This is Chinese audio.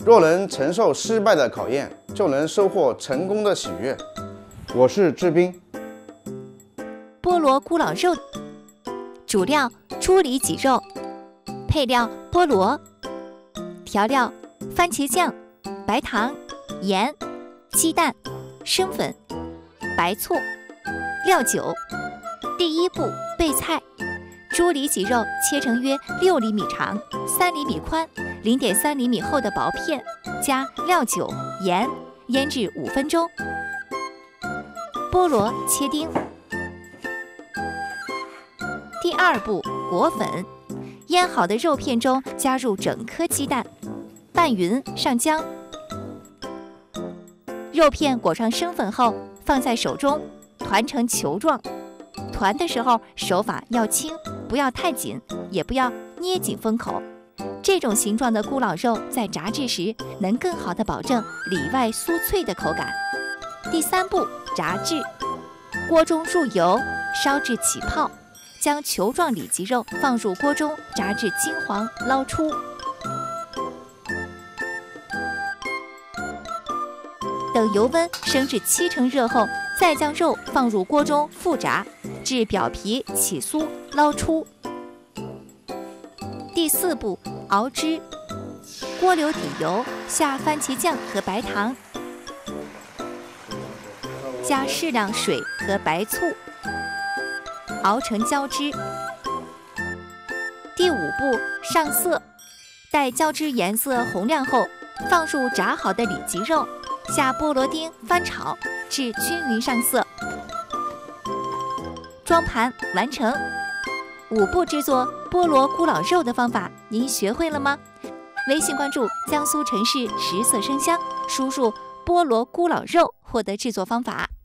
若能承受失败的考验，就能收获成功的喜悦。我是志斌。 菠萝咕咾肉，主料猪里脊肉，配料菠萝，调料番茄酱、白糖、盐、鸡蛋、生粉、白醋、料酒。第一步，备菜。猪里脊肉切成约6厘米长、3厘米宽、0.3厘米厚的薄片，加料酒、盐，腌制5分钟。菠萝切丁。第二步，裹粉。腌好的肉片中加入整颗鸡蛋，拌匀上浆。肉片裹上生粉后，放在手中团成球状。团的时候手法要轻，不要太紧，也不要捏紧封口。这种形状的咕咾肉在炸制时能更好地保证里外酥脆的口感。第三步，炸制。锅中入油，烧至起泡，将球状里脊肉放入锅中炸至金黄，捞出。等油温升至70%热后，再将肉放入锅中复炸，至表皮起酥，捞出。第四步，熬汁。锅留底油，下番茄酱和白糖，加适量水和白醋，熬成胶汁。第五步，上色。待胶汁颜色红亮后，放入炸好的里脊肉，下菠萝丁翻炒至均匀上色。装盘完成。5步制作菠萝咕咾肉的方法，您学会了吗？微信关注江苏城市食色生香，输入菠萝咕咾肉获得制作方法。